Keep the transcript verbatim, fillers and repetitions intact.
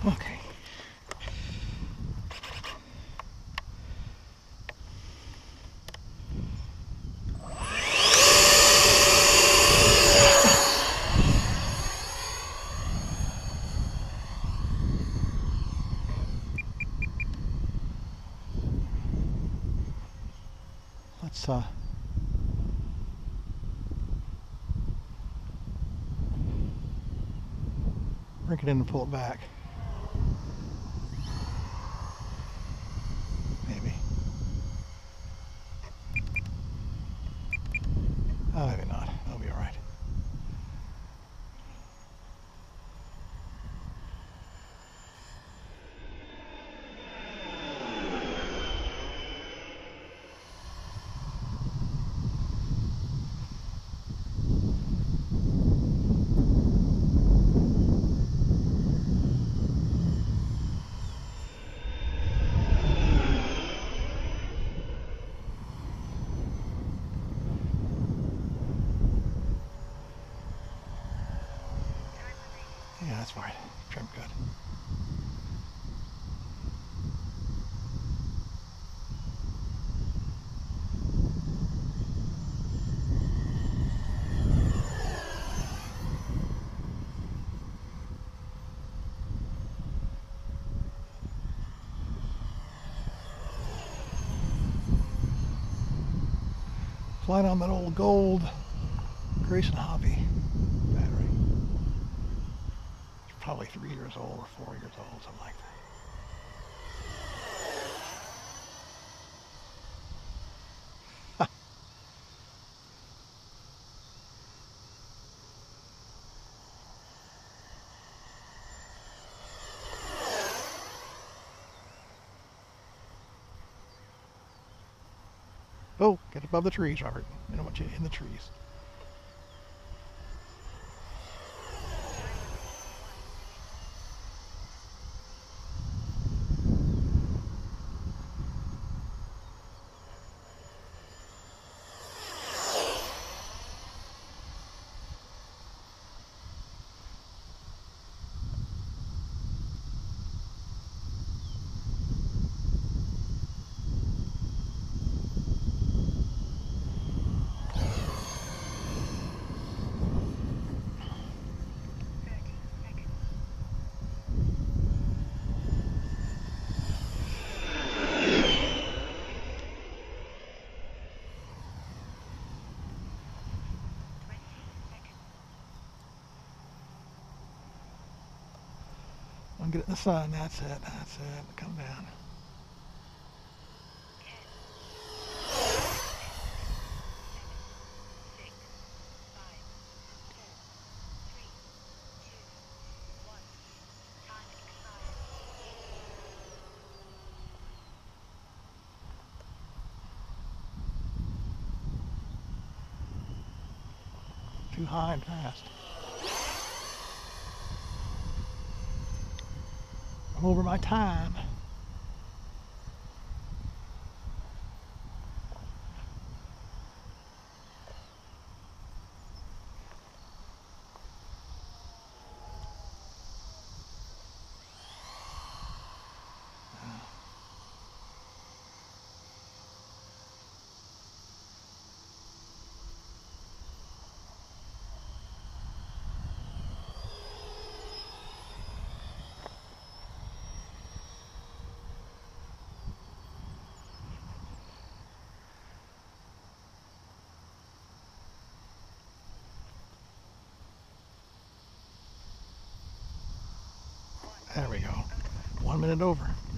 Okay. Let's uh bring it in and pull it back. Maybe. Oh, maybe not. That'll be all right. Yeah, that's fine. Trim good. Flying on that old gold Grayson Hobby battery. It's probably three years old or four years old, something like that. Oh, get above the trees, Robert. I don't want you in the trees. I'm getting the sun. That's it. That's it. Come down. Too high and fast. I'm over my time. There we go. One minute over.